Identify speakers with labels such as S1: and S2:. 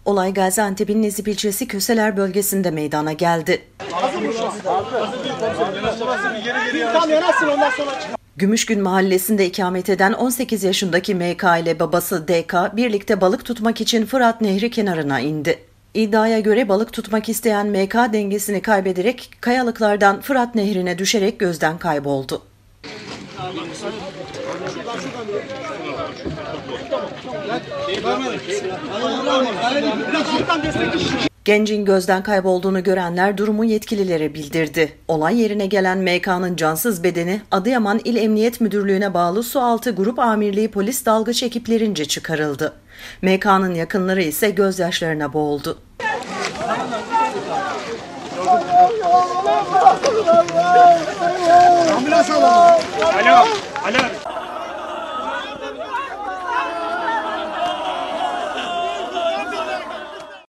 S1: Olay Gaziantep'in Nizip ilçesi Köseler bölgesinde meydana geldi. Gümüşgün mahallesinde ikamet eden 18 yaşındaki MK ile babası DK birlikte balık tutmak için Fırat Nehri kenarına indi. İddiaya göre balık tutmak isteyen MK dengesini kaybederek kayalıklardan Fırat Nehri'ne düşerek gözden kayboldu. Gencin gözden kaybolduğunu görenler durumu yetkililere bildirdi. Olay yerine gelen MK'nın cansız bedeni Adıyaman İl Emniyet Müdürlüğü'ne bağlı Sualtı Grup Amirliği polis dalgıç ekiplerince çıkarıldı. MK'nın yakınları ise gözyaşlarına boğuldu.
S2: Ambulans alalım. Alo.